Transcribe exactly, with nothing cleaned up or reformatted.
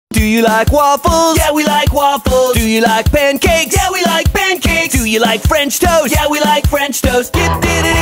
Do you like waffles? Yeah, we like waffles. Do you like pancakes? Yeah, we like pancakes. Do you like French toast? Yeah, we like French toast. Dip, dip, dip,